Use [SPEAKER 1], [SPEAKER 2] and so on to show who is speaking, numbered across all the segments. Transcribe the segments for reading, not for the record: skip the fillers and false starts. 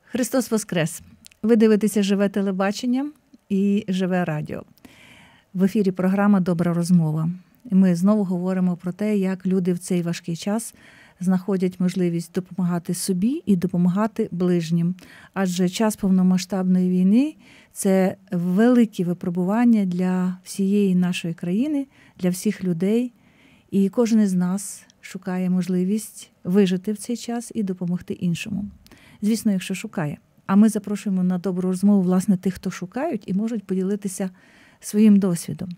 [SPEAKER 1] Христос Воскрес! Ви дивитеся «Живе телебачення» і «Живе радіо». В ефірі програма «Добра розмова». Ми знову говоримо про те, як люди в цей важкий час знаходять можливість допомагати собі і допомагати ближнім. Адже час повномасштабної війни – це великі випробування для всієї нашої країни, для всіх людей. І кожен із нас шукає можливість вижити в цей час і допомогти іншому. Звісно, якщо шукає. А ми запрошуємо на добру розмову, власне, тих, хто шукають і можуть поділитися своїм досвідом.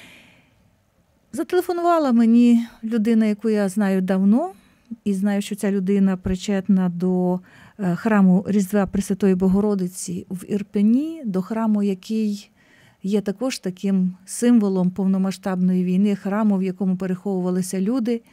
[SPEAKER 1] Зателефонувала мені людина, яку я знаю давно, і знаю, що ця людина причетна до храму Різдва Пресвятої Богородиці в Ірпені, до храму, який є також таким символом повномасштабної війни, храму, в якому переховувалися люди,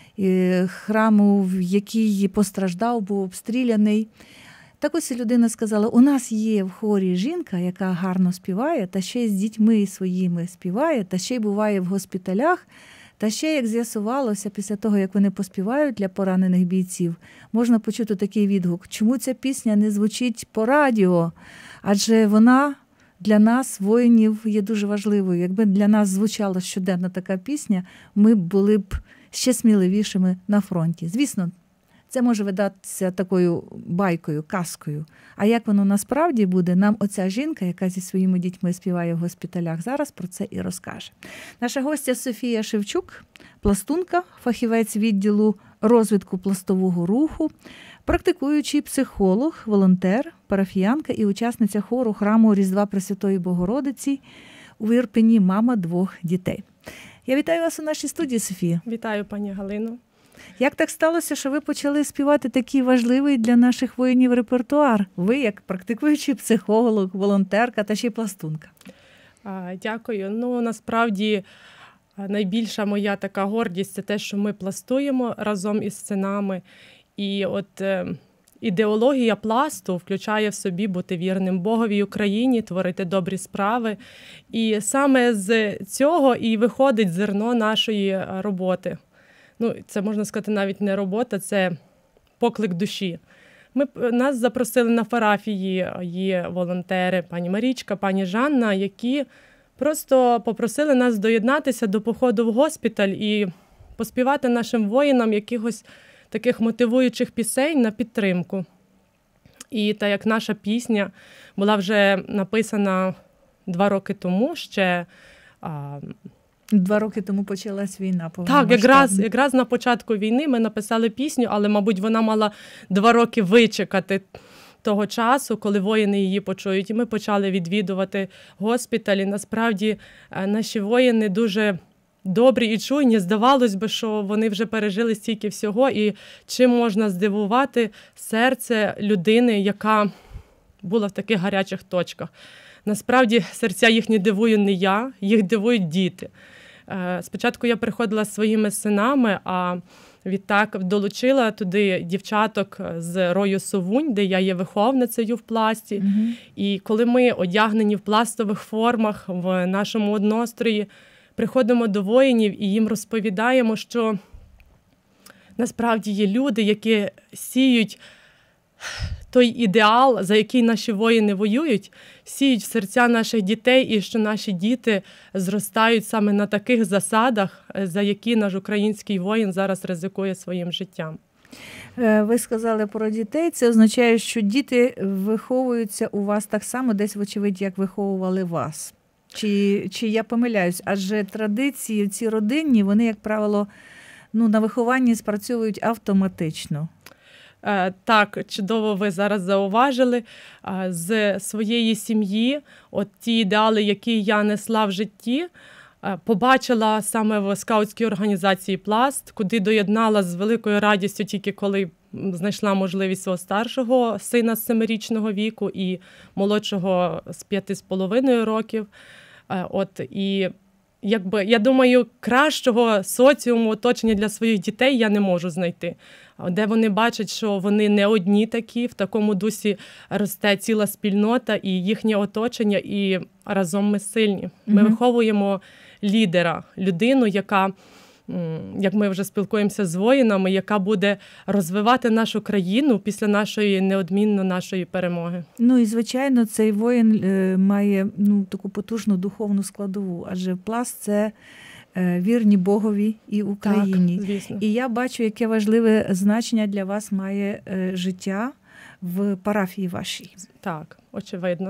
[SPEAKER 1] храму, який постраждав, був обстріляний. Так ось людина сказала, у нас є в хорі жінка, яка гарно співає, та ще й з дітьми своїми співає, та ще й буває в госпіталях, та ще, як з'ясувалося, після того, як вони поспівають для поранених бійців, можна почути такий відгук, чому ця пісня не звучить по радіо, адже вона для нас, воїнів, є дуже важливою. Якби для нас звучала щоденно така пісня, ми були б ще сміливішими на фронті. Звісно, це може видатися такою байкою, казкою. А як воно насправді буде, нам оця жінка, яка зі своїми дітьми співає в госпіталях, зараз про це і розкаже. Наша гостя Софія Шевчук, пластунка, фахівець відділу розвитку пластового руху, практикуючий психолог, волонтер, парафіянка і учасниця хору храму Різдва Пресвятої Богородиці у Ірпені, мама 2 дітей. Я вітаю вас у нашій студії, Софія.
[SPEAKER 2] Вітаю, пані Галино.
[SPEAKER 1] Як так сталося, що ви почали співати такий важливий для наших воїнів репертуар? Ви як практикуючий психолог, волонтерка та ще й пластунка.
[SPEAKER 2] Дякую. Насправді найбільша моя така гордість – це те, що ми пластуємо разом із синами. І от ідеологія пласту включає в собі бути вірним Богові, Україні, творити добрі справи. І саме з цього і виходить зерно нашої роботи. Це, можна сказати, навіть не робота, це поклик душі. Нас запросили на парафії, є волонтери, пані Марічка, пані Жанна, які просто попросили нас доєднатися до походу в госпіталь і поспівати нашим воїнам якихось таких мотивуючих пісень на підтримку. І так як наша пісня була вже написана 2 роки тому, ще...
[SPEAKER 1] 2 роки тому почалась війна.
[SPEAKER 2] Так, якраз на початку війни ми написали пісню, але, мабуть, вона мала 2 роки вичекати того часу, коли воїни її почують. І ми почали відвідувати госпіталі. Насправді, наші воїни дуже добрі і чуйні. Здавалось би, що вони вже пережили стільки всього. І чим можна здивувати серце людини, яка була в таких гарячих точках. Насправді, серця їхні дивую не я, їх дивують діти. Спочатку я приходила зі своїми синами, а відтак долучила туди дівчаток з рою Совунь, де я є виховницею в пласті. Mm-hmm. І коли ми одягнені в пластових формах, в нашому однострої, приходимо до воїнів і їм розповідаємо, що насправді є люди, які сіють той ідеал, за який наші воїни воюють, сіють в серця наших дітей, і що наші діти зростають саме на таких засадах, за які наш український воїн зараз ризикує своїм життям.
[SPEAKER 1] Ви сказали про дітей. Це означає, що діти виховуються у вас так само, десь, вочевидь, як виховували вас. Чи я помиляюсь? Адже традиції ці родинні, вони, як правило, на вихованні спрацьовують автоматично.
[SPEAKER 2] Так, чудово ви зараз зауважили. З своєї сім'ї, от ті ідеали, які я несла в житті, побачила саме в скаутській організації «Пласт», куди доєднала з великою радістю тільки коли знайшла можливість свого старшого сина з 7-річного віку і молодшого з 5,5 років. І я думаю, кращого соціуму, оточення для своїх дітей я не можу знайти. Де вони бачать, що вони не одні такі, в такому дусі росте ціла спільнота і їхнє оточення, і разом ми сильні. Ми виховуємо лідера, людину, яка як ми вже спілкуємося з воїнами, яка буде розвивати нашу країну після нашої, неодмінно нашої перемоги.
[SPEAKER 1] Ну і, звичайно, цей воїн має таку потужну духовну складову, адже Пласт – це вірні Богові і Україні.
[SPEAKER 2] Так, звісно.
[SPEAKER 1] І я бачу, яке важливе значення для вас має життя в парафії вашій.
[SPEAKER 2] Так, очевидно.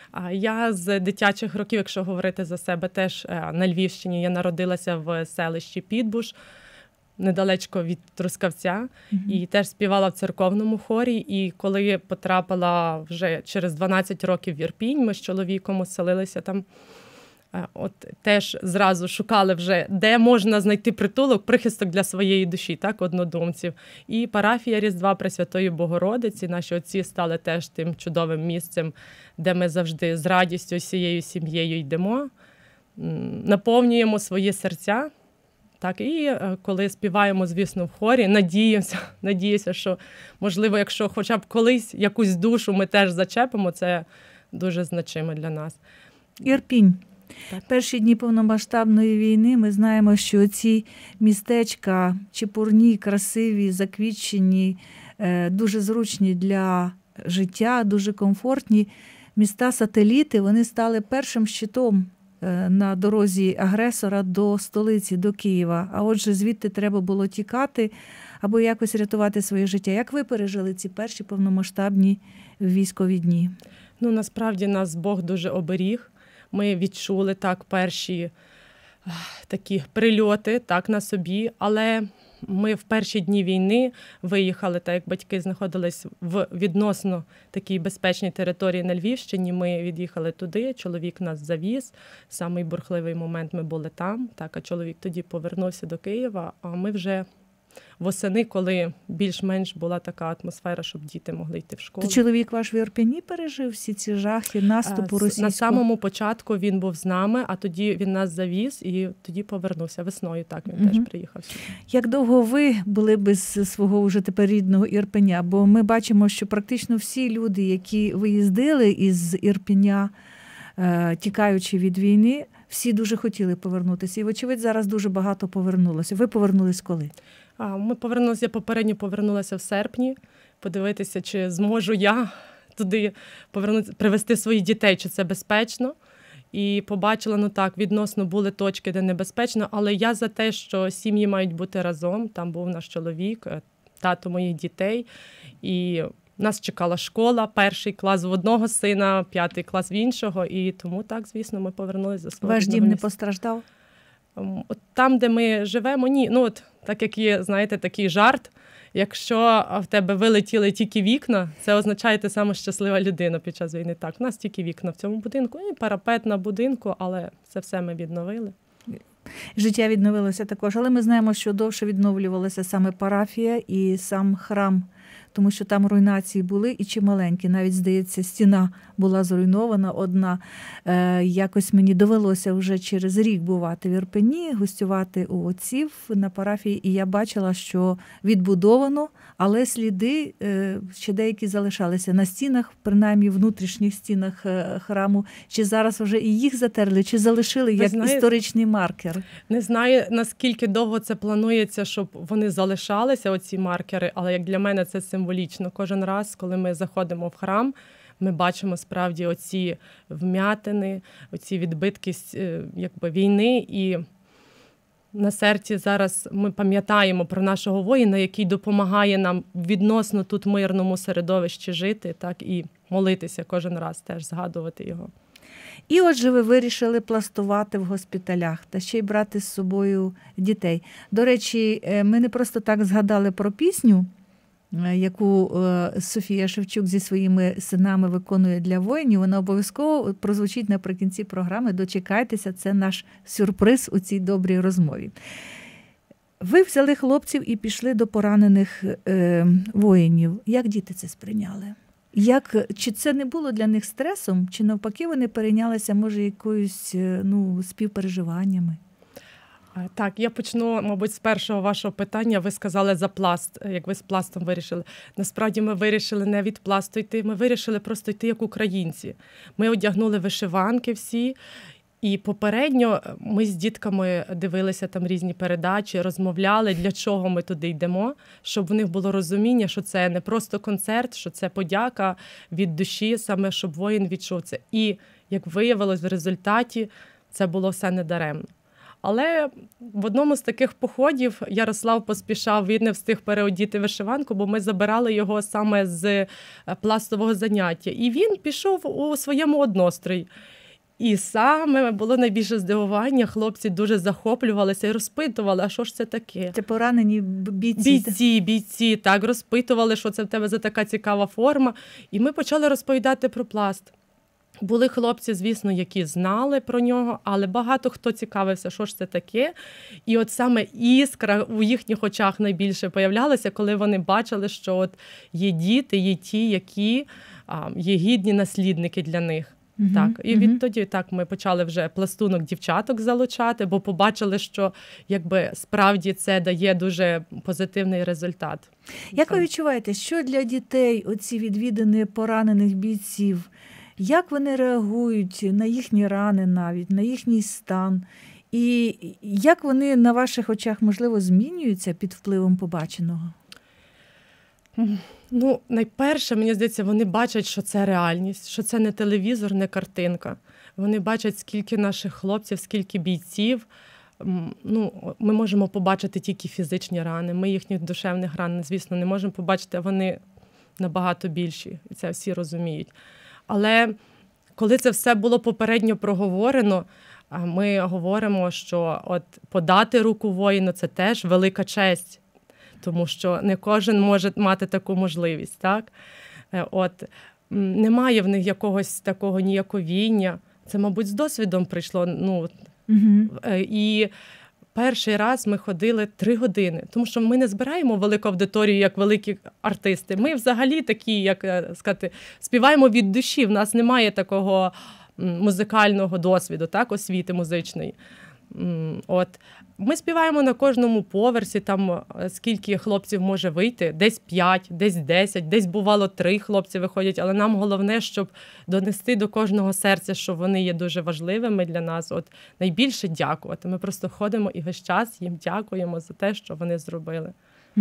[SPEAKER 2] Я з дитячих років, якщо говорити за себе, теж на Львівщині. Я народилася в селищі Підбуш, недалечко від Трускавця, і теж співала в церковному хорі. І коли потрапила вже через 12 років в Ірпінь, ми з чоловіком оселилися там, от теж зразу шукали вже, де можна знайти притулок, прихисток для своєї душі, так, однодумців. І парафія Різдва Пресвятої Богородиці, наші отці стали теж тим чудовим місцем, де ми завжди з радістю всією сім'єю йдемо, наповнюємо свої серця. Так, і коли співаємо, звісно, в хорі, надіюся, що, можливо, якщо хоча б колись якусь душу ми теж зачепимо, це дуже значимо для нас.
[SPEAKER 1] Ірпінь.
[SPEAKER 2] Так.
[SPEAKER 1] Перші дні повномасштабної війни ми знаємо, що ці містечка чепурні, красиві, заквітчені, дуже зручні для життя, дуже комфортні. Міста-сателіти, вони стали першим щитом на дорозі агресора до столиці, до Києва. А отже, звідти треба було тікати або якось рятувати своє життя. Як ви пережили ці перші повномасштабні військові дні?
[SPEAKER 2] Ну, насправді нас Бог дуже оберіг. Ми відчули так перші такі прильоти так, на собі, але ми в перші дні війни виїхали, так як батьки знаходились в відносно такій безпечній території на Львівщині, ми від'їхали туди, чоловік нас завіз, самий бурхливий момент ми були там, так, а чоловік тоді повернувся до Києва, а ми вже восени, коли більш-менш була така атмосфера, щоб діти могли йти в школу.
[SPEAKER 1] То чоловік ваш в Ірпені пережив всі ці жахи, наступу російського?
[SPEAKER 2] На самому початку він був з нами, а тоді він нас завіз і тоді повернувся весною. Так, він теж приїхав сюди.
[SPEAKER 1] Як довго ви були без свого вже тепер рідного Ірпеня? Бо ми бачимо, що практично всі люди, які виїздили із Ірпеня, тікаючи від війни, всі дуже хотіли повернутися. І, вочевидь, зараз дуже багато повернулося. Ви повернулись коли?
[SPEAKER 2] Ми повернулися, я попередньо повернулася в серпні, подивитися, чи зможу я туди привезти своїх дітей, чи це безпечно. І побачила, відносно були точки, де небезпечно, але я за те, що сім'ї мають бути разом. Там був наш чоловік, тато моїх дітей, і нас чекала школа, 1 клас в одного сина, 5 клас в іншого, і тому так, звісно, ми повернулися за свого.
[SPEAKER 1] Ваш дім не постраждав?
[SPEAKER 2] От там, де ми живемо, ні. Так як є, знаєте, такий жарт, якщо в тебе вилетіли тільки вікна, це означає, ти саме щаслива людина під час війни. Так, у нас тільки вікна в цьому будинку, і парапет на будинку, але це все ми відновили.
[SPEAKER 1] Життя відновилося також, але ми знаємо, що довше відновлювалася саме парафія і сам храм, тому що там руйнації були і чималенькі. Навіть, здається, стіна була зруйнована одна. Якось мені довелося вже через рік бувати в Ірпені, гостювати у отців на парафії, і я бачила, що відбудовано, але сліди ще деякі залишалися на стінах, принаймні внутрішніх стінах храму. Чи зараз вже і їх затерли, чи залишили як історичний маркер?
[SPEAKER 2] Не знаю, наскільки довго це планується, щоб вони залишалися, оці маркери, але як для мене це символічно. Кожен раз, коли ми заходимо в храм, ми бачимо справді оці вм'ятини, оці відбитки війни, і на серці зараз ми пам'ятаємо про нашого воїна, який допомагає нам відносно тут мирному середовищі жити, так, і молитися кожен раз, теж згадувати його.
[SPEAKER 1] І отже, ви вирішили пластувати в госпіталях та ще й брати з собою дітей. До речі, ми не просто так згадали про пісню, яку Софія Шевчук зі своїми синами виконує для воїнів. Вона обов'язково прозвучить наприкінці програми. Дочекайтеся, це наш сюрприз у цій добрій розмові. Ви взяли хлопців і пішли до поранених воїнів. Як діти це сприйняли? Чи це не було для них стресом, чи навпаки вони перейнялися, може, якоюсь співпереживаннями?
[SPEAKER 2] Так, я почну, мабуть, з першого вашого питання. Ви сказали за пласт, як ви з пластом вирішили. Насправді ми вирішили не від пласту йти, ми вирішили просто йти як українці. Ми одягнули вишиванки всі І попередньо ми з дітками дивилися там різні передачі, розмовляли, для чого ми туди йдемо, щоб в них було розуміння, що це не просто концерт, що це подяка від душі, саме щоб воїн відчув це. І, як виявилось, в результаті це було все недаремно. Але в одному з таких походів Ярослав поспішав, він не встиг переодіти вишиванку, бо ми забирали його саме з пластового заняття. І він пішов у своєму однострої. І саме було найбільше здивування, хлопці дуже захоплювалися і розпитували, а що ж це таке?
[SPEAKER 1] Це поранені бійці.
[SPEAKER 2] Бійці, так, розпитували, що це в тебе за така цікава форма. І ми почали розповідати про пласт. Були хлопці, звісно, які знали про нього, але багато хто цікавився, що ж це таке. І от саме іскра у їхніх очах найбільше появлялася, коли вони бачили, що от є діти, є ті, які є гідні наслідники для них. Так, і відтоді так ми почали вже пластунок дівчаток залучати, бо побачили, що якби справді це дає дуже позитивний результат.
[SPEAKER 1] Як ви відчуваєте, що для дітей оці відвідини поранених бійців, як вони реагують на їхні рани навіть, на їхній стан? І як вони на ваших очах, можливо, змінюються під впливом побаченого?
[SPEAKER 2] Ну, найперше, мені здається, вони бачать, що це реальність, що це не телевізор, не картинка. Вони бачать, скільки наших хлопців, скільки бійців. Ну, ми можемо побачити тільки фізичні рани. Ми їхніх душевних ран, звісно, не можемо побачити, а вони набагато більші. І це всі розуміють. Але коли це все було попередньо проговорено, ми говоримо, що от подати руку воїну – це теж велика честь. Тому що не кожен може мати таку можливість, так? От, немає в них якогось такого ніяковіння. Це, мабуть, з досвідом прийшло. Ну, і перший раз ми ходили 3 години, тому що ми не збираємо велику аудиторію, як великі артисти. Ми взагалі такі, як сказати, співаємо від душі. В нас немає такого музикального досвіду, так, освіти музичної. От. Ми співаємо на кожному поверсі, там скільки хлопців може вийти, десь 5, десь 10, десь бувало 3 хлопці виходять, але нам головне, щоб донести до кожного серця, що вони є дуже важливими для нас. От найбільше дякувати. Ми просто ходимо і весь час їм дякуємо за те, що вони зробили.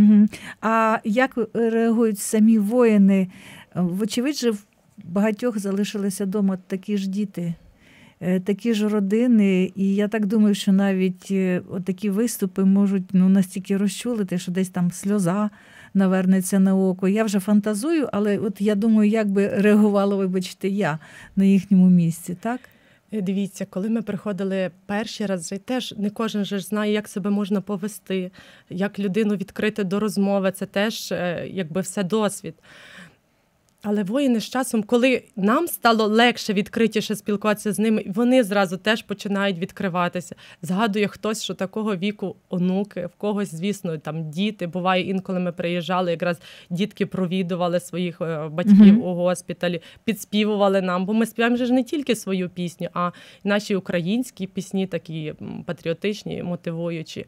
[SPEAKER 1] А як реагують самі воїни? Вочевидь же, в багатьох залишилися вдома такі ж діти, такі ж родини, і я так думаю, що навіть такі виступи можуть настільки розчулити, що десь там сльоза навернеться на око. Я вже фантазую, але от я думаю, як би реагувала, вибачте, я на їхньому місці, так?
[SPEAKER 2] Дивіться, коли ми приходили перші рази, теж не кожен же знає, як себе можна повести, як людину відкрити до розмови, це теж якби все досвід. Але воїни з часом, коли нам стало легше, відкритіше спілкуватися з ними, вони зразу теж починають відкриватися. Згадує хтось, що такого віку онуки, в когось, звісно, там діти. Буває, інколи ми приїжджали, якраз дітки провідували своїх батьків у госпіталі, підспівували нам. Бо ми співаємо ж не тільки свою пісню, а й наші українські пісні, такі патріотичні, мотивуючі.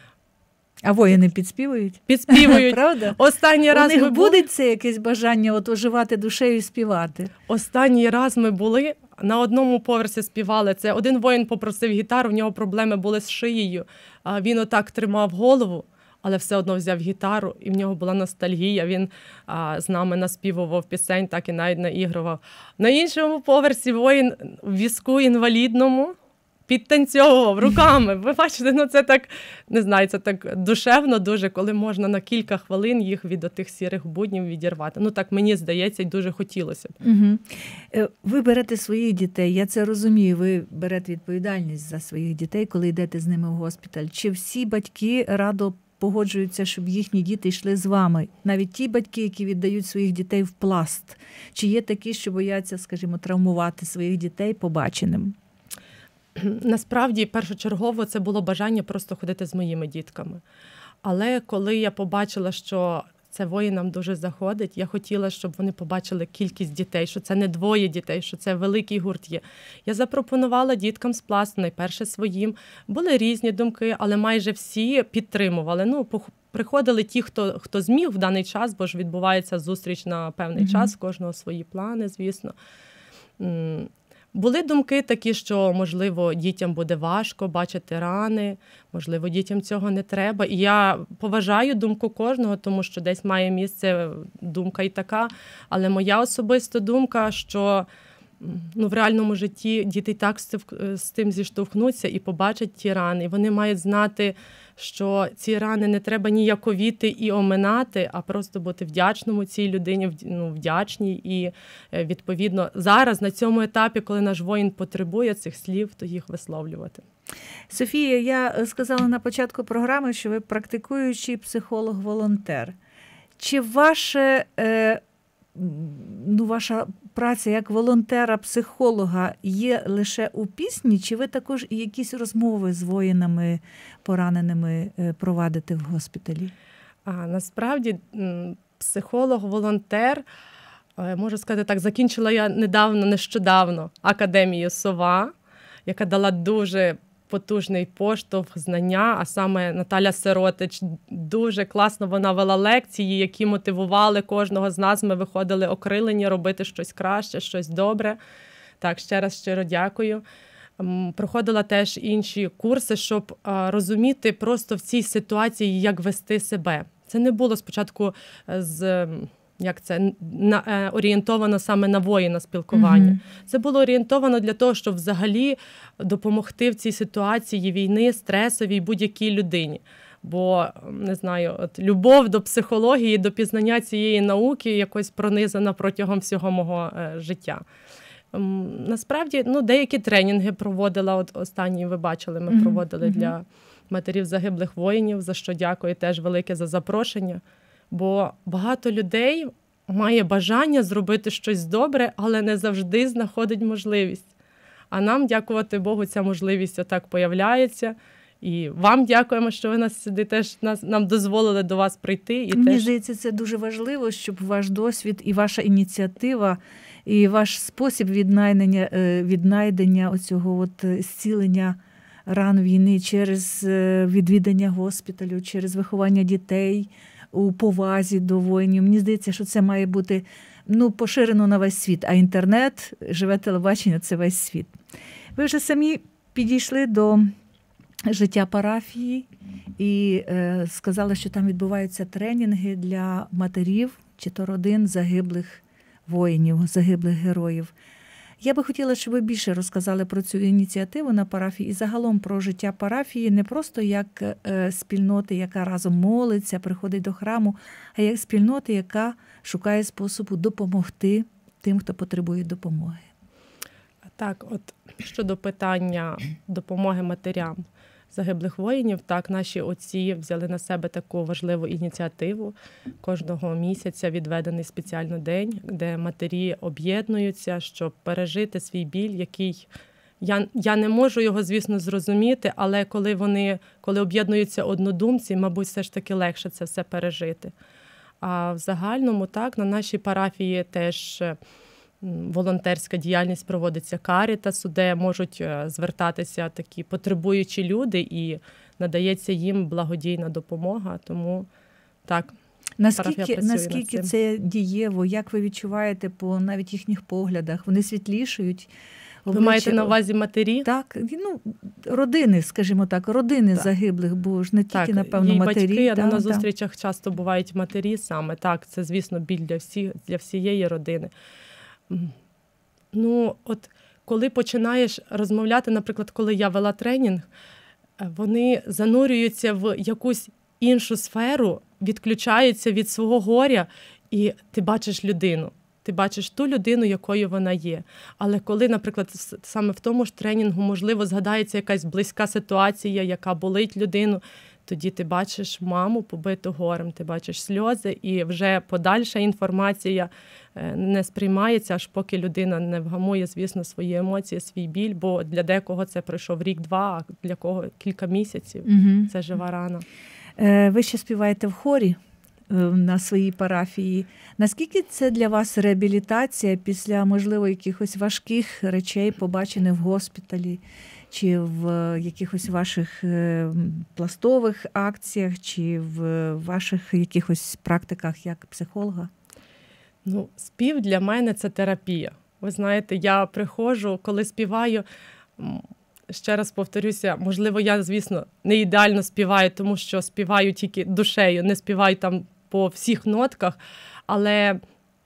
[SPEAKER 1] А воїни підспівують?
[SPEAKER 2] Підспівують.
[SPEAKER 1] Правда?
[SPEAKER 2] Останній раз
[SPEAKER 1] у них буде це якесь бажання от оживати душею і співати?
[SPEAKER 2] Останній раз ми були, на одному поверсі співали. Це один воїн попросив гітару, в нього проблеми були з шиєю. Він отак тримав голову, але все одно взяв гітару, і в нього була ностальгія. Він з нами наспівував пісень, так і навіть наігрував. На іншому поверсі воїн в візку інвалідному підтанцьовував руками. Ви бачите, це так, не знаю, це так душевно дуже, коли можна на кілька хвилин їх від отих сірих буднів відірвати. Так мені здається, і дуже хотілося б.
[SPEAKER 1] Ви берете своїх дітей, я це розумію, ви берете відповідальність за своїх дітей, коли йдете з ними в госпіталь. Чи всі батьки радо погоджуються, щоб їхні діти йшли з вами? Навіть ті батьки, які віддають своїх дітей в пласт. Чи є такі, що бояться, скажімо, травмувати своїх дітей побаченим?
[SPEAKER 2] Насправді, першочергово, це було бажання просто ходити з моїми дітками. Але коли я побачила, що це воїнам дуже заходить, я хотіла, щоб вони побачили кількість дітей, що це не 2 дітей, що це великий гурт є. Я запропонувала діткам з пласту, найперше своїм. Були різні думки, але майже всі підтримували. Приходили ті, хто зміг в даний час, бо ж відбувається зустріч на певний час, в кожного свої плани, звісно. Були думки такі, що, можливо, дітям буде важко бачити рани, можливо, дітям цього не треба. І я поважаю думку кожного, тому що десь має місце думка і така. Але моя особиста думка, що в реальному житті діти і так з тим зіштовхнуться і побачать ті рани. І вони мають знати, що ці рани не треба ніяковіти і оминати, а просто бути вдячному цій людині, вдячній. І, відповідно, зараз, на цьому етапі, коли наш воїн потребує цих слів, то їх висловлювати.
[SPEAKER 1] Софія, я сказала на початку програми, що ви практикуючий психолог-волонтер. Чи ваша праця як волонтера-психолога є лише у пісні, чи ви також і якісь розмови з воїнами пораненими провадите в госпіталі?
[SPEAKER 2] Насправді, психолог-волонтер, можу сказати так, закінчила я нещодавно Академію «Сова», яка дала дуже потужний поштовх, знання, а саме Наталя Сиротич. Дуже класно вона вела лекції, які мотивували кожного з нас. Ми виходили окрилені робити щось краще, щось добре. Так, ще раз щиро дякую. Проходила теж інші курси, щоб розуміти просто в цій ситуації, як вести себе. Це не було спочатку орієнтовано саме на воїна спілкування. Mm-hmm. Це було орієнтовано для того, щоб взагалі допомогти в цій ситуації війни, стресовій будь-якій людині. Бо, не знаю, любов до психології, до пізнання цієї науки якось пронизана протягом всього мого життя. Насправді, деякі тренінги проводила, от останні ви бачили, ми проводили для матерів загиблих воїнів, за що дякую теж велике за запрошення. Бо багато людей має бажання зробити щось добре, але не завжди знаходить можливість. А нам, дякувати Богу, ця можливість отак появляється. І вам дякуємо, що ви нас сюди теж нам дозволили до вас прийти.
[SPEAKER 1] Мені здається, це дуже важливо, щоб ваш досвід і ваша ініціатива, і ваш спосіб віднайдення оцього зцілення ран війни через відвідання госпіталю, через виховання дітей, у повазі до воїнів. Мені здається, що це має бути поширено на весь світ, а інтернет, живе телебачення – це весь світ. Ви вже самі підійшли до життя парафії і сказали, що там відбуваються тренінги для матерів чи то родин загиблих воїнів, загиблих героїв. Я би хотіла, щоб ви більше розказали про цю ініціативу на парафії і загалом про життя парафії не просто як спільноти, яка разом молиться, приходить до храму, а як спільноти, яка шукає способу допомогти тим, хто потребує допомоги.
[SPEAKER 2] Так, от щодо питання допомоги матерям загиблих воїнів, так, наші отці взяли на себе таку важливу ініціативу. Кожного місяця відведений спеціальний день, де матері об'єднуються, щоб пережити свій біль, який я не можу його, звісно, зрозуміти, але коли об'єднуються однодумці, мабуть, все ж таки легше це все пережити. А в загальному, так, на нашій парафії теж волонтерська діяльність проводиться Карітасу, де можуть звертатися такі потребуючі люди і надається їм благодійна допомога. Тому так,
[SPEAKER 1] наскільки це дієво, як ви відчуваєте по навіть їхніх поглядах? Вони світлішають?
[SPEAKER 2] Ви маєте на увазі матері?
[SPEAKER 1] Так, родини, скажімо так, родини загиблих, бо ж не тільки, напевно, матері.
[SPEAKER 2] Батьки, а на зустрічах часто бувають матері саме. Так, це, звісно, біль для всієї родини. От коли починаєш розмовляти, наприклад, коли я вела тренінг, вони занурюються в якусь іншу сферу, відключаються від свого горя, і ти бачиш людину. Ти бачиш ту людину, якою вона є. Але коли, наприклад, саме в тому ж тренінгу, можливо, згадається якась близька ситуація, яка болить людину, тоді ти бачиш маму побиту горем, ти бачиш сльози, і вже подальша інформація не сприймається, аж поки людина не вгамує, звісно, свої емоції, свій біль, бо для декого це пройшов рік-два, а для кого кілька місяців. Угу. Це жива рана.
[SPEAKER 1] Ви ще співаєте в хорі на своїй парафії. Наскільки це для вас реабілітація після, можливо, якихось важких речей, побачених в госпіталі, чи в якихось ваших пластових акціях, чи в ваших якихось практиках як психолога?
[SPEAKER 2] Спів для мене – це терапія. Ви знаєте, я приходжу, коли співаю, ще раз повторюся, можливо, я, звісно, не ідеально співаю, тому що співаю тільки душею, не співаю там по всіх нотках, але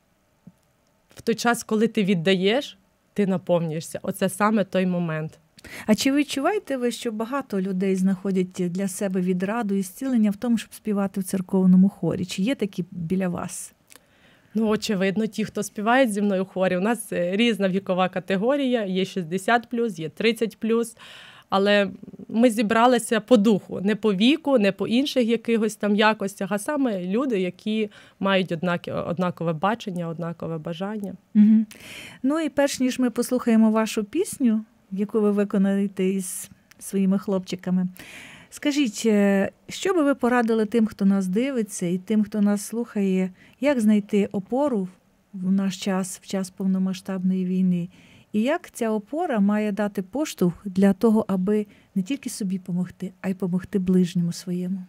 [SPEAKER 2] в той час, коли ти віддаєш, ти наповнюєшся. Оце саме той момент.
[SPEAKER 1] А чи відчуваєте ви, що багато людей знаходять для себе відраду і зцілення в тому, щоб співати в церковному хорі? Чи є такі біля вас?
[SPEAKER 2] Ну, очевидно, ті, хто співають зі мною в хорі, у нас різна вікова категорія, є 60+, є 30+, але ми зібралися по духу, не по віку, не по інших якихось там якостях, а саме люди, які мають однакове бачення, однакове бажання.
[SPEAKER 1] Угу. Ну і перш ніж ми послухаємо вашу пісню, яку ви виконаєте із своїми хлопчиками, скажіть, що би ви порадили тим, хто нас дивиться, і тим, хто нас слухає, як знайти опору в наш час, в час повномасштабної війни? І як ця опора має дати поштовх для того, аби не тільки собі допомогти, а й допомогти ближньому своєму?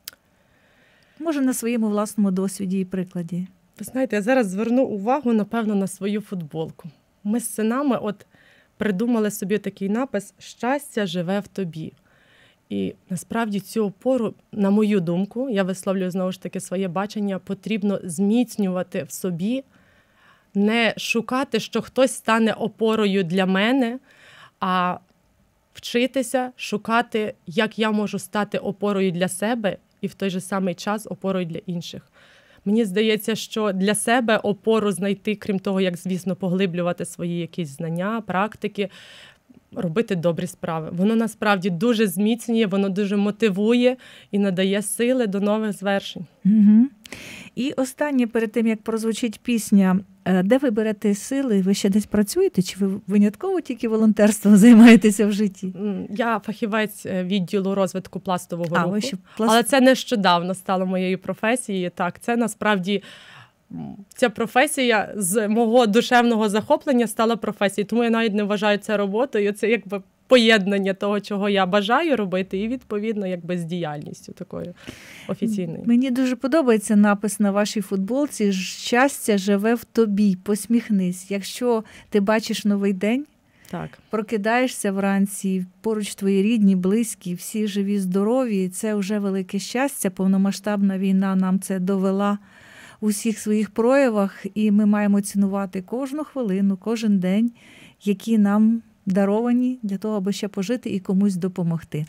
[SPEAKER 1] Може, на своєму власному досвіді і прикладі?
[SPEAKER 2] Ви знаєте, я зараз зверну увагу, напевно, на свою футболку. Ми з синами придумали собі такий напис «Щастя живе в тобі». І насправді цю опору, на мою думку, я висловлюю знову ж таки своє бачення, потрібно зміцнювати в собі, не шукати, що хтось стане опорою для мене, а вчитися, шукати, як я можу стати опорою для себе і в той же самий час опорою для інших. Мені здається, що для себе опору знайти, крім того, як, звісно, поглиблювати свої якісь знання, практики, робити добрі справи. Воно насправді дуже зміцнює, воно дуже мотивує і надає сили до нових звершень.
[SPEAKER 1] Угу. І останнє, перед тим, як прозвучить пісня, де ви берете сили? Ви ще десь працюєте? Чи ви винятково тільки волонтерством займаєтеся в житті?
[SPEAKER 2] Я фахівець відділу розвитку пластового руху. Але це нещодавно стало моєю професією. Так, це насправді ця професія з мого душевного захоплення стала професією. Тому я навіть не вважаю це роботою. Це якби поєднання того, чого я бажаю робити, і відповідно якби з діяльністю такою офіційною.
[SPEAKER 1] Мені дуже подобається напис на вашій футболці «Щастя живе в тобі, посміхнись». Якщо ти бачиш новий день,
[SPEAKER 2] так,
[SPEAKER 1] прокидаєшся вранці, поруч твої рідні, близькі, всі живі, здорові, це вже велике щастя. Повномасштабна війна нам це довела у всіх своїх проявах, і ми маємо цінувати кожну хвилину, кожен день, які нам даровані для того, аби ще пожити і комусь допомогти.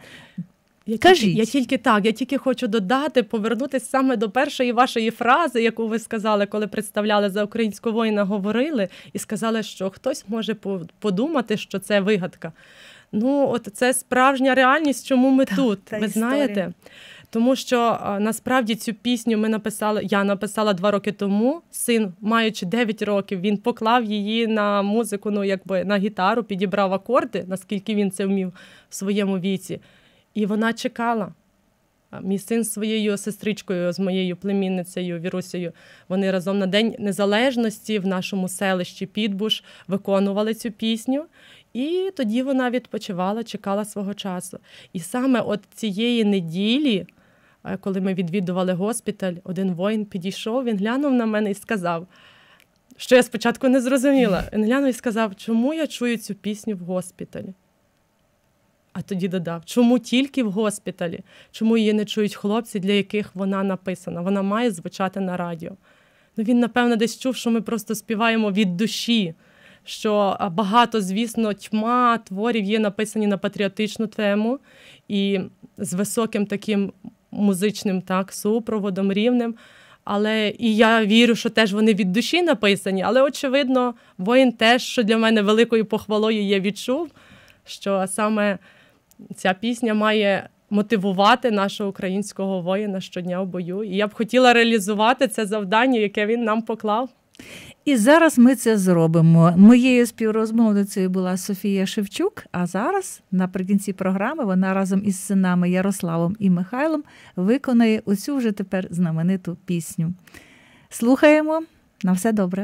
[SPEAKER 2] Я тільки хочу додати, повернутися саме до першої вашої фрази, яку ви сказали, коли представляли «За українського воїна», говорили, і сказали, що хтось може подумати, що це вигадка. Ну, от це справжня реальність, чому ми тут, ви знаєте? Тому що насправді цю пісню я написала 2 роки тому. Син, маючи 9 років, він поклав її на музику, на гітару, підібрав акорди, наскільки він це вмів в своєму віці. І вона чекала. Мій син з своєю сестричкою, з моєю племінницею Вірусею, вони разом на День Незалежності в нашому селищі Підбуш виконували цю пісню. І тоді вона відпочивала, чекала свого часу. І саме от цієї неділі, коли ми відвідували госпіталь, один воїн підійшов, він глянув на мене і сказав, що я спочатку не зрозуміла. Він глянув і сказав, чому я чую цю пісню в госпіталі? А тоді додав, чому тільки в госпіталі? Чому її не чують хлопці, для яких вона написана? Вона має звучати на радіо. Він, напевно, десь чув, що ми просто співаємо від душі, що багато, звісно, тьма творів є написані на патріотичну тему і з високим таким музичним супроводом, рівнем. Але і я вірю, що теж вони від душі написані, але, очевидно, воїн теж, що для мене великою похвалою є, відчув, що саме ця пісня має мотивувати нашого українського воїна щодня в бою. І я б хотіла реалізувати це завдання, яке він нам поклав.
[SPEAKER 1] І зараз ми це зробимо. Моєю співрозмовницею була Софія Шевчук, а зараз, наприкінці програми, вона разом із синами Ярославом і Михайлом виконає оцю вже тепер знамениту пісню. Слухаємо. На все добре.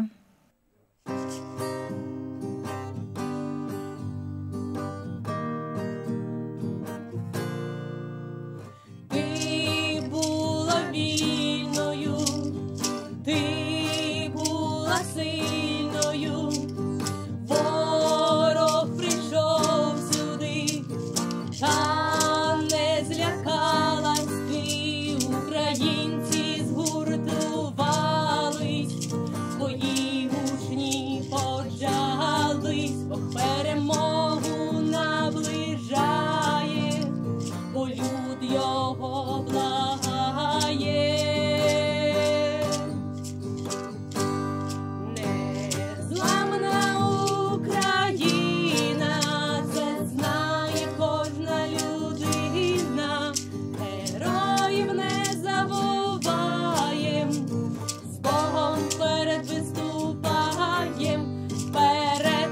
[SPEAKER 3] українці згуртувались, свої гучні поджались, Бог перемогу наближає, бо люд його благає. Незламна Україна, це знає кожна людина, героїв не забуваєм, з Богом вперед виступаєм, вперед,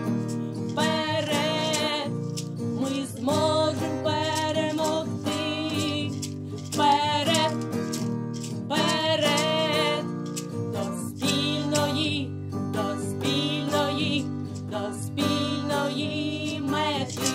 [SPEAKER 3] вперед, ми зможем перемогти, вперед, вперед, до спільної, до спільної, до спільної мети.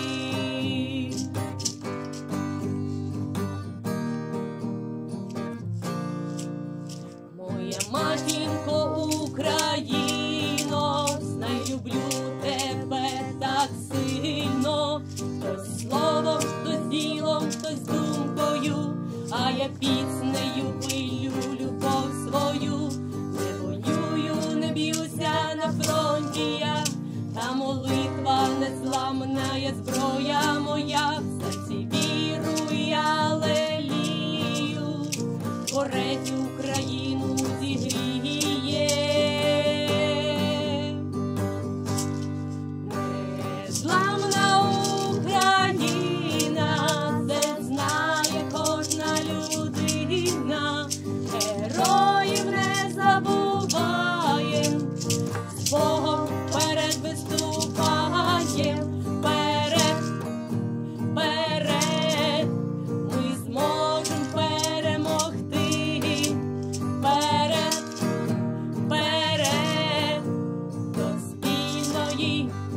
[SPEAKER 3] Моя матінко Україно, знай, люблю тебе так сильно, хтось словом, хтось ділом, хтось думкою, а я піснею пилю любов свою. Не воюю, не б'юся на фронті я, та молитва незламна є зброя моя, в серці віру я лелію, Творець Україну зігріє. Незламна Україна, це знає кожна людина, героїв не забуваєм, з Богом вперед виступаєм, вперед, вперед, ми зможем перемогти, вперед, вперед, до спільної,